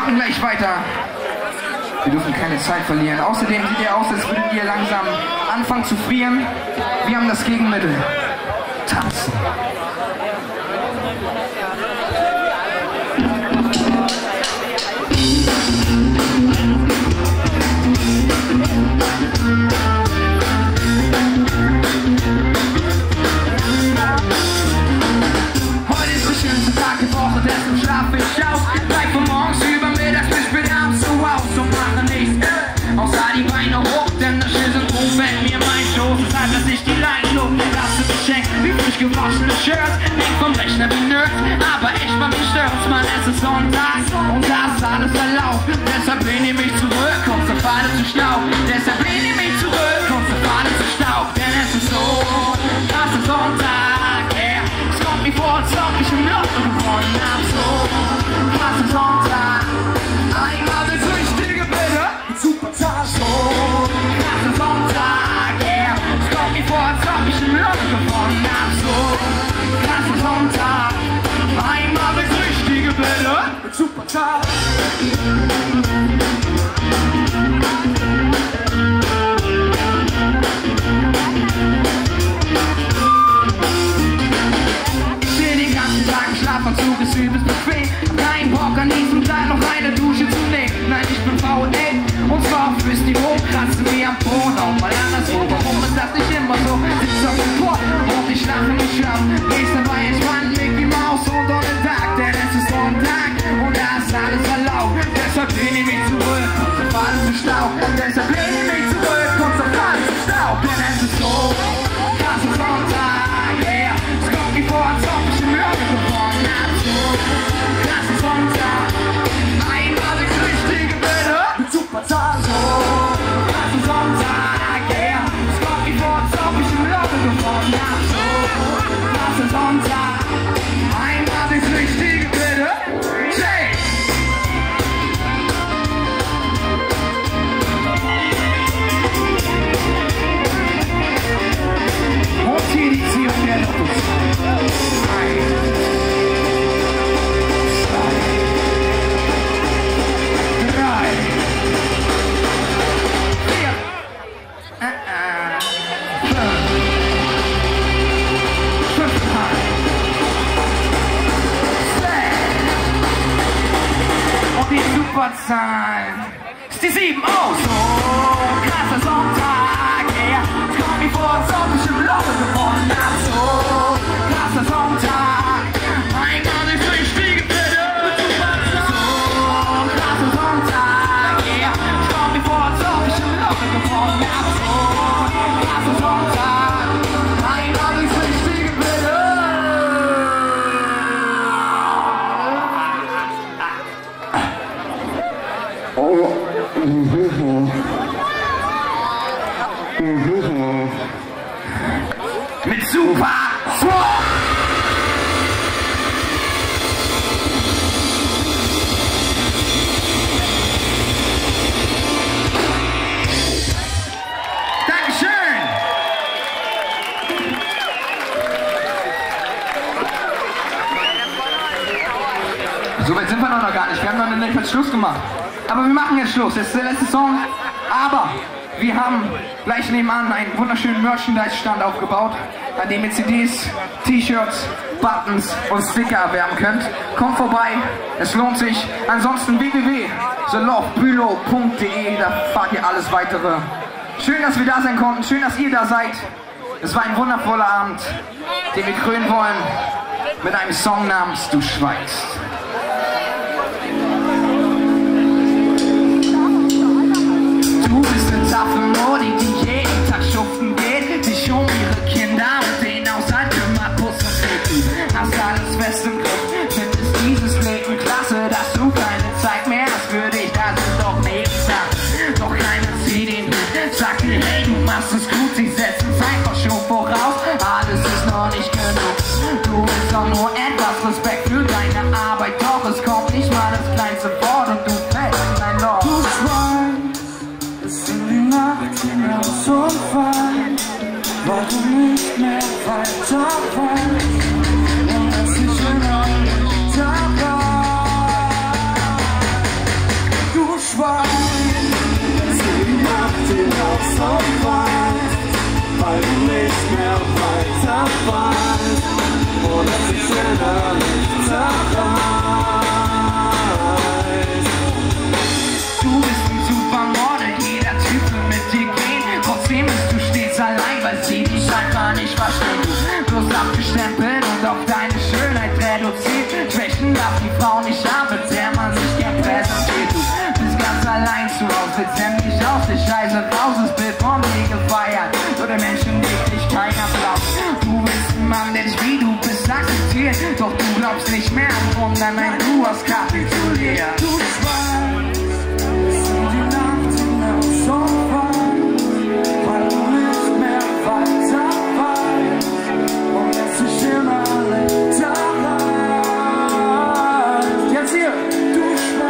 machen gleich weiter. Wir dürfen keine Zeit verlieren. Außerdem sieht ihr aus, als würdet ihr langsam anfangen zu frieren. Wir haben das Gegenmittel. Tanzen. Heute ist der schönste Tag der Woche, deshalb schlafe ich aus. Bleib von morgens über Mittags bis spät abends zu Hause und mache nichts. Außer die Beine hoch, denn das Schildsyndrom fällt mir mein Schoß. Deshalb lass ich die Leine loben, lasse mich schenken wie frisch gewaschene Shirts. Denk vom Rechner wie Nerds, aber echt bei mir stört's, Mann, es ist Sonntag und da ist alles erlaubt. Deshalb lehne ich mich zurück, kommst der Pfade zu Staub. Deshalb lehne ich mich zurück, kommst der Pfade zu Staub. Denn es ist so, das ist Sonntag, yeah. Es kommt mir vor, als ob ich im Lotto gewonnen hab. So, das ist Sonntag, einmal das Richtige bitte. Super Tag, so, das ist Sonntag, yeah. Es kommt mir vor, als ob ich im Lotto gewonnen hab. So, das ist Sonntag, einmal das Richtige bitte. Super Tag. Schlafanzug ist übelst bequem. Kein Bock an diesem Tag noch eine Dusche zu nehmen. Nein, ich bin faul, ey. Und zwar fürs Niveau kratzen wir am Boden. Auch mal anderswo, warum ist das nicht immer so? Sitz auf dem Pott und ich lache mich ab. Gehst dabei entspannt, Mickey Maus und on den Tag. Denn es ist Sonntag und da ist alles erlaubt. Deshalb lehne ich mich zurück, kommst auf alles zu Staub. Deshalb lehne ich mich zurück, kommst auf alles zu Staub. Denn es ist so, das ist Sonntag, yeah. Es kommt mir vor, als ob ich im Lotto gewonnen hab. Das ist Sonntag, einmal das Richtige bitte. Super Tag, so. Das ist Sonntag, yeah. Es kommt mir vor, als ob ich im Lotto gewonnen hab. So. Das ist Sonntag, einmal das Richtige bitte. Shake! Und hier die Ziehung der Lottos. Superzahlen ist die 7. Oh, so krasser Sonntag, yeah. Es kommt mir vor, als ob ich im Lotto gewonnen hab. So krasser Sonntag, einmal das Richtige bitte. So krasser Sonntag, yeah. Es kommt mir vor, als ob ich im Lotto gewonnen hab. So krasser Sonntag, einmal das Richtige bitte. Mit Super Swap! Dankeschön! So weit sind wir noch gar nicht. Wir haben noch nicht Schluss gemacht. Aber wir machen jetzt Schluss. Das ist der letzte Song. Aber wir haben gleich nebenan einen wunderschönen Merchandise-Stand aufgebaut, an dem ihr CDs, T-Shirts, Buttons und Sticker erwerben könnt. Kommt vorbei, es lohnt sich. Ansonsten www.thelovebülow.de, da fahrt ihr alles weitere. Schön, dass wir da sein konnten, schön, dass ihr da seid. Es war ein wundervoller Abend, den wir krönen wollen mit einem Song namens Du schweigst. Du bist eine taffe Modi, die jeden Tag schuften geht, sich um ihre Kinder und den Haushalt kümmert, Puss und Treten. Hast alles fest im Griff, findest dieses Leben klasse, dass du keine Zeit mehr hast für dich, das ist doch Nebensache. Doch keiner zieht den Hut, sagt dir, hey, du machst es gut, sie setzen es einfach schon voraus, alles ist noch nicht genug. Du willst doch nur etwas Respekt für deine Arbeit, doch es kommt nicht mal das kleinste Wort und du fällst in ein Loch. Du schweigst, es in die Nacht hinaus und weit, weil du nicht mehr weiter weißt und es sich schon nicht dabei. und weißt, weil du nicht mehr weiter weißt, wo das sich innerlich zerreißt. Du bist ein Supermodel, jeder Typ will mit dir gehen. Trotzdem bist du stets allein, weil sie dich einfach nicht verstehen. Du wirst abgestempelt und auf deine Schönheit reduziert. Schwächen darf die Frau nicht haben, mit der man sich gern präsentiert. Du bist ganz allein zu Hause, willst endlich aus der Scheiße raus. Das Bild von dir gefeiert, so der Menschen legt dich kein Applaus. Du bist ein Mann, der dich wie du bist akzeptiert, doch du glaubst nicht mehr an Wunder, nein, du hast kapituliert. Du weißt, die Nacht hinaus so weit, weil du nicht mehr weiter weißt, und es sich innerlich zerreißt. Jetzt hier, du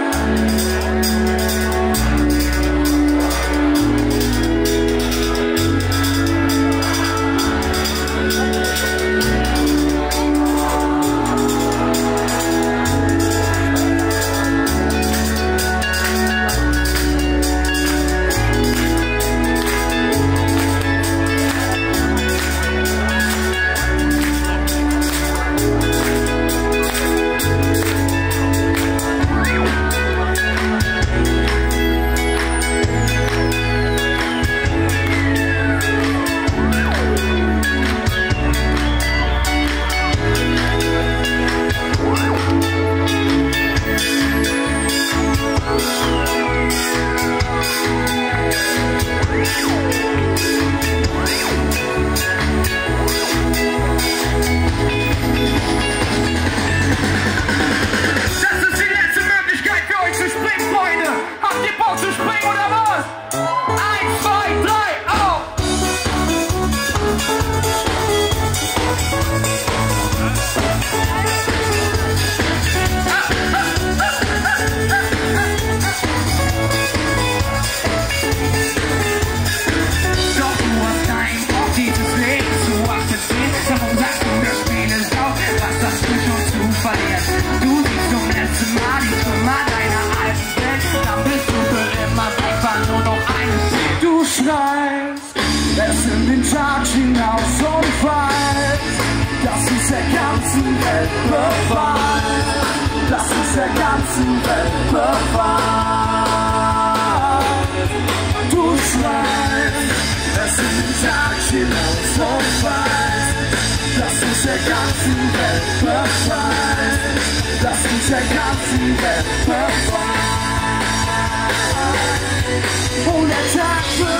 es in den Tag hinaus und weißt, dass uns der ganzen Welt befreit, dass uns der ganzen Welt befreit. Du schreist, es in den Tag hinaus und weißt, dass uns der ganzen Welt befreit, dass uns der ganzen Welt befreit. Und der Tag